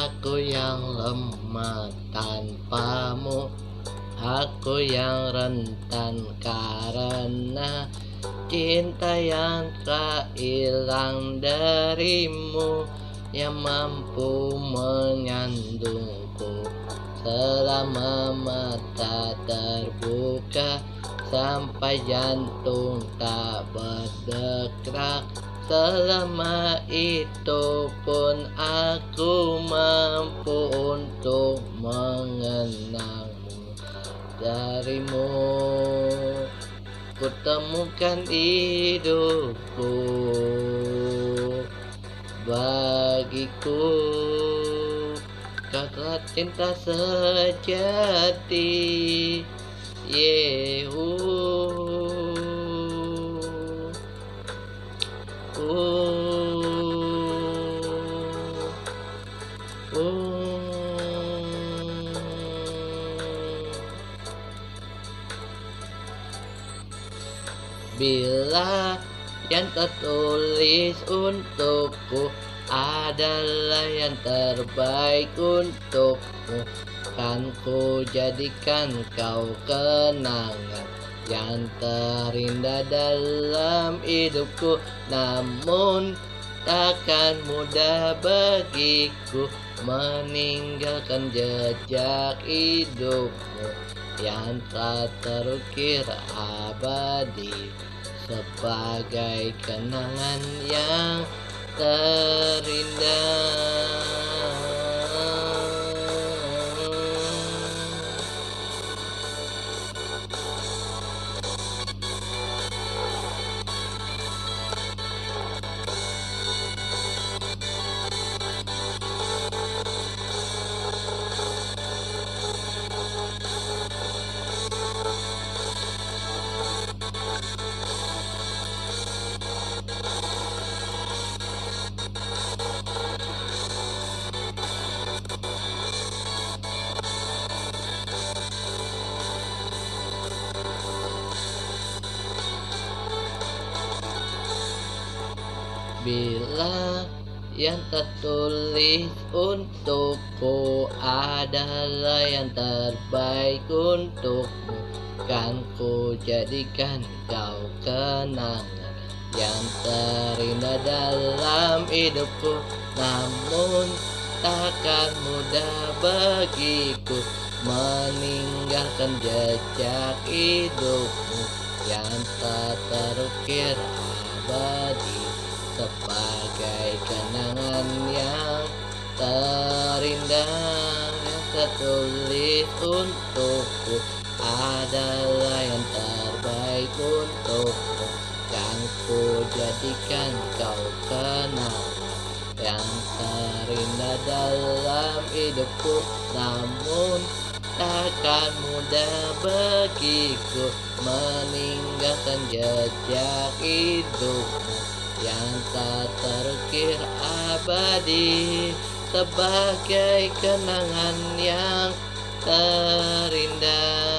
Aku yang lemah tanpamu, aku yang rentan karena cinta yang tak hilang darimu, yang mampu menyandungku selama mata terbuka, sampai jantung tak berdetak. Selama itu pun aku mampu untuk mengenangmu. Darimu ku temukan hidupku, bagiku kau telah cinta sejati. Bila yang tertulis untukku adalah yang terbaik untukmu, kan ku jadikan kau kenangan yang terindah dalam hidupku. Namun takkan mudah bagiku meninggalkan jejak hidupmu yang tak terukir abadi, sebagai kenangan yang terindah. Bila yang tertulis untukku adalah yang terbaik untukmu, kan ku jadikan kau kenangan yang terindah dalam hidupku. Namun takkan mudah bagiku meninggalkan jejak hidupmu yang tak terukir abadi, sebagai kenangan yang terindah. Yang tertulis untukku adalah yang terbaik untukmu, kan ku jadikan kau kenangan yang terindah dalam hidupku. Namun takkan mudah bagiku meninggalkan jejak hidupmu yang tak terukir abadi, sebagai kenangan yang terindah.